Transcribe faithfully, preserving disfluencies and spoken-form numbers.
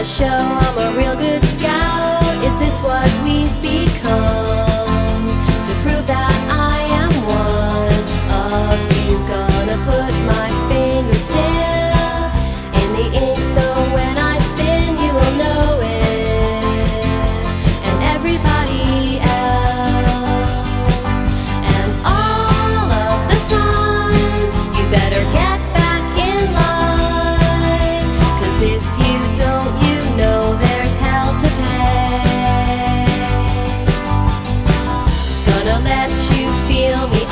show I'm a real good scout. Is this what we've become? To prove that I am one of you, gonna put my fingertip in the ink, so when I sin you will know it, and everybody else. And all of the time you better get back in line, 'cause if you don't, you know there's hell to pay. Gonna let you feel me